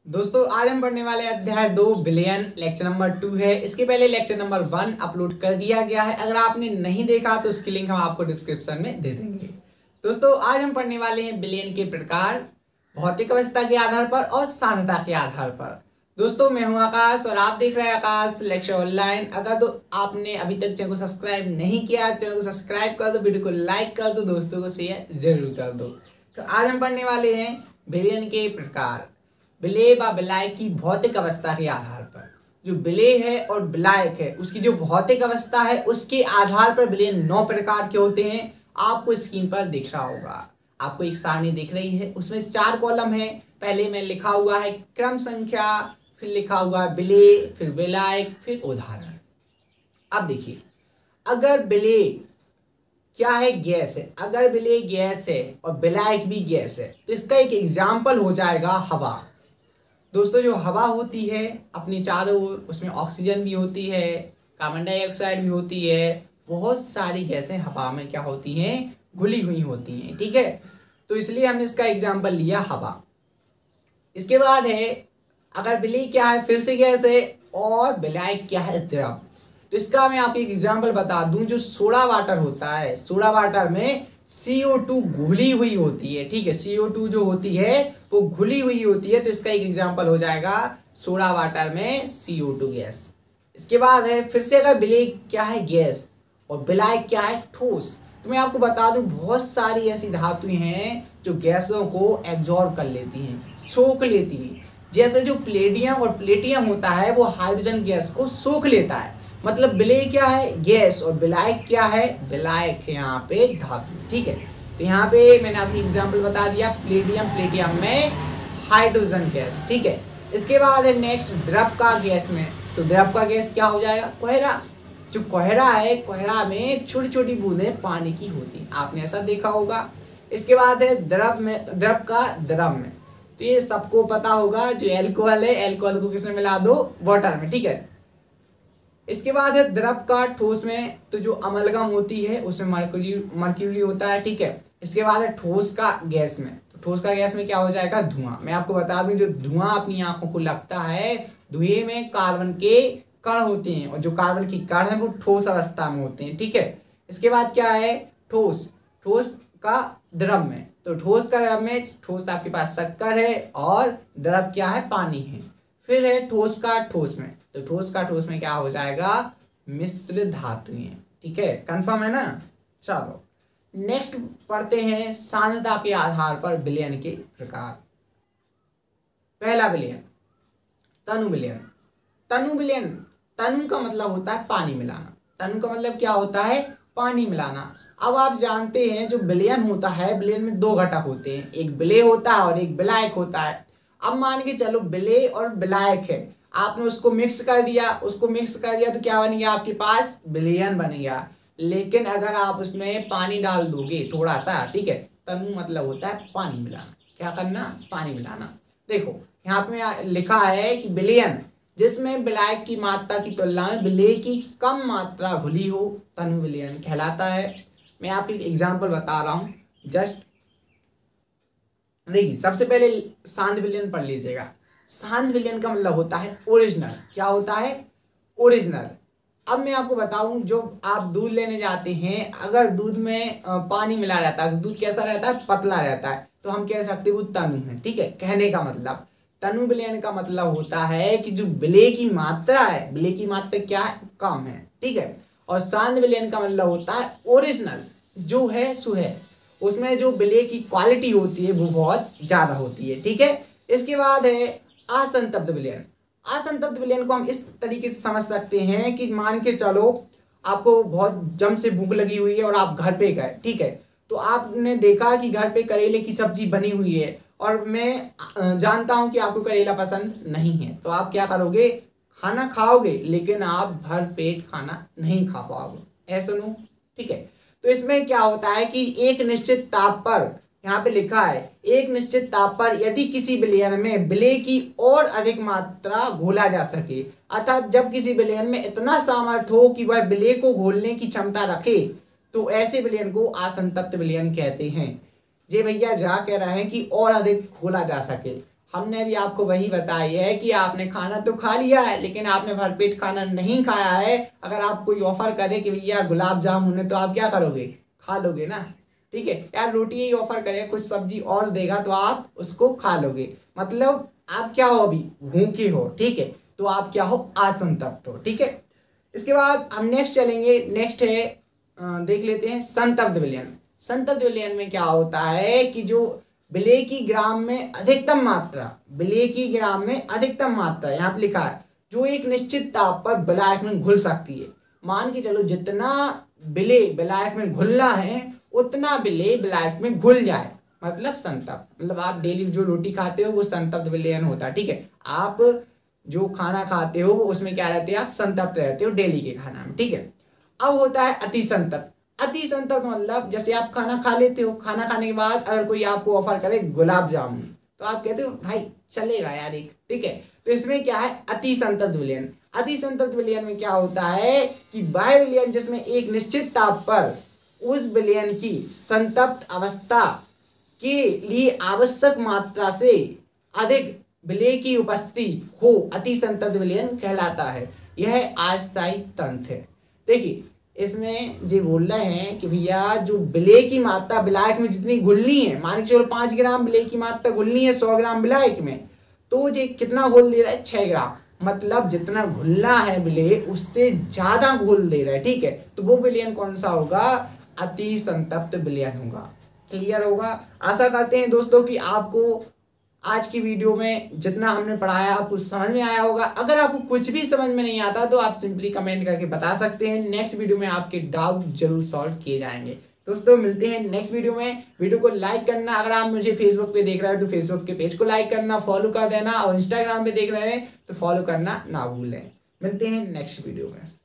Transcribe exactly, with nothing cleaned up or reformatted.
दोस्तों आज हम पढ़ने वाले अध्याय दो बिलियन लेक्चर नंबर टू है। इसके पहले लेक्चर नंबर वन अपलोड कर दिया गया है। अगर आपने नहीं देखा तो उसकी लिंक हम आपको डिस्क्रिप्शन में दे देंगे। दोस्तों आज हम पढ़ने वाले हैं बिलियन के प्रकार, भौतिक अवस्था के आधार पर और सांद्रता के आधार पर। दोस्तों मैं हूं आकाश और आप देख रहे हैं आकाश लेक्चर ऑनलाइन। अगर तो आपने अभी तक चैनल को सब्सक्राइब नहीं किया, चैनल को सब्सक्राइब कर दो, वीडियो को लाइक कर दो, दोस्तों को शेयर जरूर कर दो। तो आज हम पढ़ने वाले हैं बिलियन के प्रकार, विलेय व विलाय की भौतिक अवस्था के आधार पर। जो विलेय है और विलायक है उसकी जो भौतिक अवस्था है उसके आधार पर बिलियन नौ प्रकार के होते हैं। आपको स्क्रीन पर दिख रहा होगा, आपको एक सारणी दिख रही है, उसमें चार कॉलम है। पहले में लिखा हुआ है क्रम संख्या, फिर लिखा हुआ है विलेय, फिर विलायक, फिर उदाहरण। अब देखिए, अगर विलेय क्या है, गैस है। अगर विलेय गैस है और विलायक भी गैस है तो इसका एक एग्जाम्पल हो जाएगा हवा। दोस्तों जो हवा होती है अपने चारों ओर, उसमें ऑक्सीजन भी होती है, कार्बन डाइऑक्साइड भी होती है, बहुत सारी गैसें हवा में क्या होती हैं, घुली हुई होती हैं। ठीक है, तो इसलिए हमने इसका एग्जाम्पल लिया हवा। इसके बाद है अगर विलेय क्या है, फिर से गैस है, और विलायक क्या है, द्रव। तो इसका मैं आपको एक एग्जाम्पल बता दूं, जो सोडा वाटर होता है, सोडा वाटर में सी ओ टू घुली हुई होती है। ठीक है, सी ओ टू जो होती है वो घुली हुई होती है, तो इसका एक एग्जांपल हो जाएगा सोडा वाटर में सी ओ टू गैस। इसके बाद है फिर से अगर विलेय क्या है, गैस, और विलायक क्या है, ठोस। तो मैं आपको बता दूं बहुत सारी ऐसी धातुएं हैं जो गैसों को एब्जॉर्ब कर लेती हैं, सोख लेती हैं। जैसे जो प्लेटियम और प्लेटियम होता है वो हाइड्रोजन गैस को सोख लेता है। मतलब विलेय क्या है, गैस, और विलायक क्या है, विलायक है यहाँ पे धातु। ठीक है, तो यहाँ पे मैंने आपको एग्जांपल बता दिया, प्लेटियम, प्लेटियम में हाइड्रोजन गैस। ठीक है, इसके बाद है नेक्स्ट द्रव का गैस में। तो द्रव का गैस क्या हो जाएगा, कोहरा। जो कोहरा है, कोहरा में छोटी छोटी बूंदें पानी की होती हैं, आपने ऐसा देखा होगा। इसके बाद है द्रव में, द्रव का द्रव में। तो ये सबको पता होगा, जो एल्कोहल है, एल्कोहल को किसमें मिला दो, वाटर में। ठीक है, इसके बाद है द्रव का ठोस में। तो जो अमलगम होती है उसमें मर्क्यूरी मर्क्यूरी होता है। ठीक है, इसके बाद है ठोस का गैस में। तो ठोस का गैस में क्या हो जाएगा, धुआं। मैं आपको बता दूं जो धुआं अपनी आंखों को लगता है, धुएं में कार्बन के कण होते हैं, और जो कार्बन के कण हैं वो ठोस अवस्था में होते हैं। ठीक है, इसके बाद क्या है, ठोस, ठोस का द्रव में। तो ठोस का द्रव में, ठोस आपके पास शक्कर है और द्रव क्या है, पानी है। फिर है ठोस का ठोस में। तो ठोस का ठोस में क्या हो जाएगा, मिश्र धातुएं। ठीक है, कंफर्म है ना। चलो नेक्स्ट पढ़ते हैं सांद्रता के आधार पर विलयन के प्रकार। पहला विलयन तनु विलयन। तनु विलयन, तनु का मतलब होता है पानी मिलाना। तनु का मतलब क्या होता है, पानी मिलाना। अब आप जानते हैं जो विलयन होता है, विलयन में दो घटक होते हैं, एक विलेय होता है और एक विलायक होता है। अब मान के चलो विलेय और विलायक है, आपने उसको मिक्स कर दिया, उसको मिक्स कर दिया तो क्या बन गया, आपके पास विलयन बन गया। लेकिन अगर आप उसमें पानी डाल दोगे थोड़ा सा, ठीक है, तनु मतलब होता है पानी मिलाना। क्या करना, पानी मिलाना। देखो यहाँ पे लिखा है कि विलयन जिसमें विलायक की मात्रा की तुलना में विलेय की कम मात्रा घुली हो, तनु विलयन कहलाता है। मैं आपको एक एग्जाम्पल बता रहा हूँ, जस्ट देखिए। सबसे पहले सांद्र विलयन पढ़ लीजिएगा। सांद्र विलयन का मतलब होता है ओरिजिनल। क्या होता है, ओरिजिनल। अब मैं आपको बताऊं, जो आप दूध लेने जाते हैं, अगर दूध में पानी मिला रहता है तो दूध कैसा रहता है, पतला रहता है, तो हम कह सकते हैं वो तनु है। ठीक है, कहने का मतलब तनु विलयन का मतलब होता है कि जो विलेय की मात्रा है, विलेय की मात्रा क्या है, कम है। ठीक है, और सांद्र विलयन का मतलब होता है ओरिजिनल, जो है सो है, उसमें जो विलेय की क्वालिटी होती है वो बहुत ज्यादा होती है। ठीक है, इसके बाद है असंतप्त विलयन। असंतप्त विलयन को हम इस तरीके से समझ सकते हैं कि मान के चलो आपको बहुत जम से भूख लगी हुई है और आप घर पे गए। ठीक है, तो आपने देखा कि घर पे करेले की सब्जी बनी हुई है, और मैं जानता हूं कि आपको करेला पसंद नहीं है, तो आप क्या करोगे, खाना खाओगे, लेकिन आप भर पेट खाना नहीं खा पाओगे। ऐसा नो। ठीक है, तो इसमें क्या होता है कि एक निश्चित ताप पर, यहाँ पे लिखा है एक निश्चित ताप पर यदि किसी विलयन में विलेय की और अधिक मात्रा घोला जा सके, अर्थात जब किसी विलयन में इतना सामर्थ्य हो कि वह विलेय को घोलने की क्षमता रखे, तो ऐसे विलयन को असंतप्त विलयन कहते हैं। जे भैया जहाँ कह रहे हैं कि और अधिक घोला जा सके, हमने भी आपको वही बताई है कि आपने खाना तो खा लिया है लेकिन आपने भरपेट खाना नहीं खाया है। अगर आप कोई ऑफर करे कि भैया गुलाब जामुन है तो आप क्या करोगे, खा लोगे ना। ठीक है यार, रोटी ही ऑफर करे, कुछ सब्जी और देगा तो आप उसको खा लोगे। मतलब आप क्या हो, अभी भूखे हो, ठीक है, तो आप क्या हो, असंतप्त हो। ठीक है, इसके बाद हम नेक्स्ट चलेंगे। नेक्स्ट है आ, देख लेते हैं संतप्त विलयन। संतप्त विलयन में क्या होता है कि जो विलेय की ग्राम में अधिकतम मात्रा, विलेय की ग्राम में अधिकतम मात्रा यहाँ पे लिखा है जो एक निश्चित ताप पर विलायक में घुल सकती है। मान के चलो जितना विलेय विलायक में घुलना है उतना विलेय विलायक में घुल जाए, मतलब संतप्त। मतलब आप डेली जो रोटी खाते हो वो संतप्त विलयन होता है। ठीक है, आप जो खाना खाते हो वो उसमें क्या रहते हैं, आप संतप्त रहते हो डेली के खाना में। ठीक है, अब होता है अति संतप्त। अति संतप्त मतलब जैसे आप खाना खा लेते हो, खाना खाने के बाद अगर कोई आपको ऑफर करे गुलाब जामुन तो आप कहते हो भाई चलेगा यार एक। ठीक है, तो इसमें क्या है, अति संतप्त विलयन। अति संतप्त विलयन में क्या होता है कि वह विलयन जिसमें एक निश्चित ताप पर उस विलयन की संतप्त अवस्था के लिए आवश्यक मात्रा से अधिक विलेय की उपस्थिति हो, अति संतप्त विलयन कहलाता है। यह अस्थायी तंत्र है। देखिए इसमें जो बोल रहे हैं कि भैया जो विलेय की मात्रा विलायक में जितनी घुलनी है, मान के चलो पाँच ग्राम विलेय की मात्रा घुलनी है सौ ग्राम विलायक में, तो ये कितना घोल दे रहा है, छः ग्राम। मतलब जितना घुलना है विलेय उससे ज्यादा घोल दे रहा है। ठीक है, तो वो विलयन कौन सा होगा, अति संतप्त विलयन होगा। क्लियर होगा। आशा करते हैं दोस्तों कि आपको आज की वीडियो में जितना हमने पढ़ाया आपको समझ में आया होगा। अगर आपको कुछ भी समझ में नहीं आता तो आप सिंपली कमेंट करके बता सकते हैं। नेक्स्ट वीडियो में आपके डाउट जरूर सॉल्व किए जाएंगे। दोस्तों मिलते हैं नेक्स्ट वीडियो में। वीडियो को लाइक करना, अगर आप मुझे फेसबुक पे देख रहे हैं तो फेसबुक के पेज को लाइक करना, फॉलो कर देना, और इंस्टाग्राम पे देख रहे हैं तो फॉलो करना ना भूलें। मिलते हैं नेक्स्ट वीडियो में।